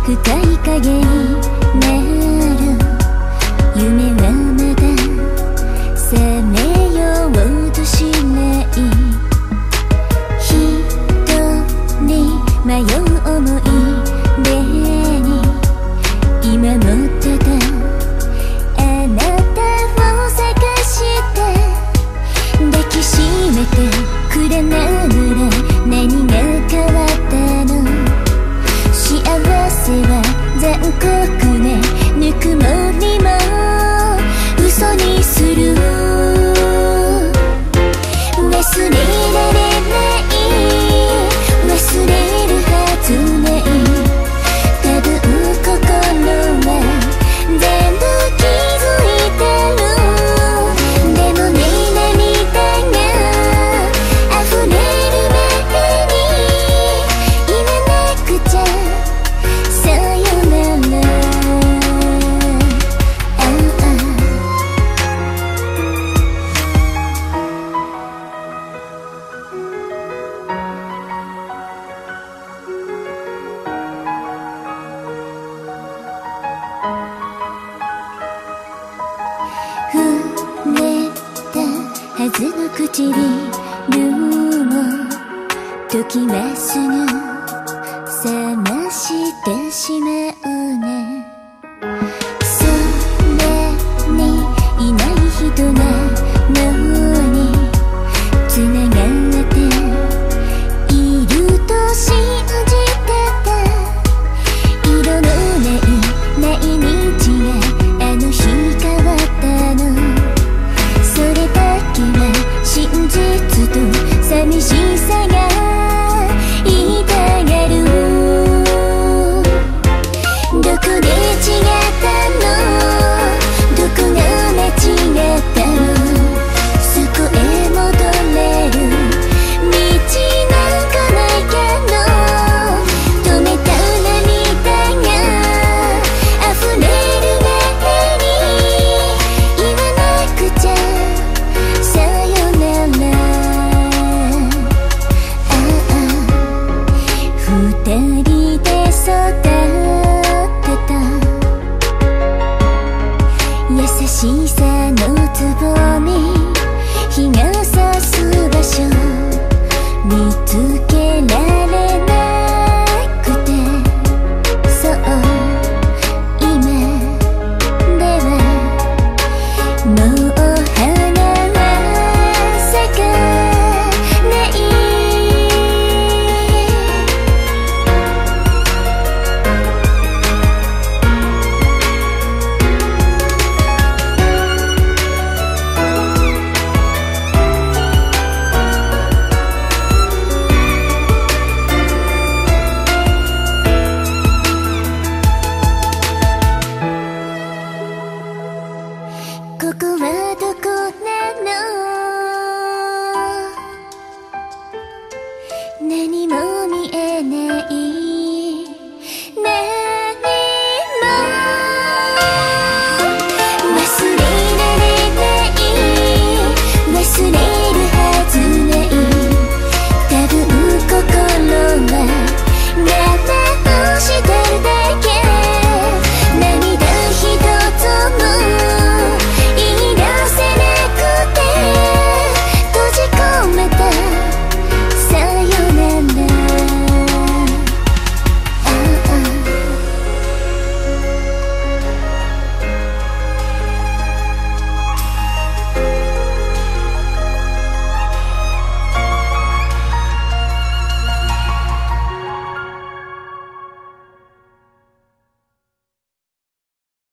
深い影になる夢はまだ覚めようとしない人に迷う思い出に今もただあなたを探して抱きしめてくれないの何が変わったの幸せは残酷ねぬくもりも嘘にする忘れられない忘れるはずない多分心は全部気づいてるでもね涙が溢れる前に言わなくちゃさよなら触れたはずの唇も時はすぐ冷ましてしまうね